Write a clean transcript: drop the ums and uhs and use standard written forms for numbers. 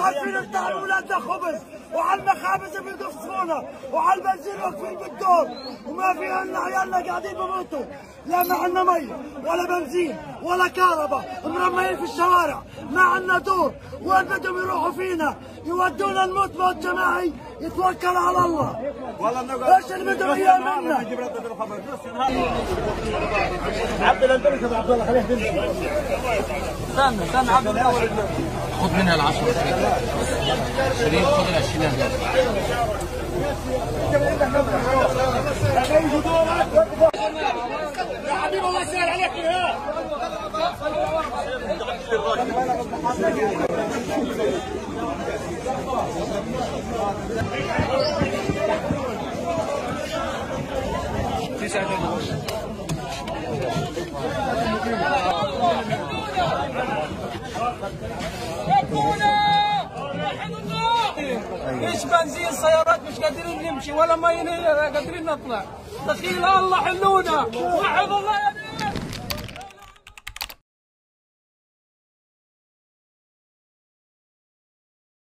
واقفين نقطع ولادنا خبز، وعلى المخابز بيقصفونا، وعلى البنزين واقفين بالدور، وما في عنا عيالنا قاعدين بموتوا، لا ما عنا مي ولا بنزين ولا كهرباء، مرميين في الشوارع، ما عنا دور، وين بدهم يروحوا فينا؟ يودونا نموت موت جماعي، يتوكل على الله. والله ايش اللي بدهم اياه منا؟ عبد الله انت عبد الله خليه استنى عبد الله خذ منها العشرة شريف، خذ ال20. يا حبيبي الله يسهل عليك يا ايش بنزين سيارات مش قادرين نمشي ولا مي قادرين نطلع. دخيل الله حلونا، وحد الله.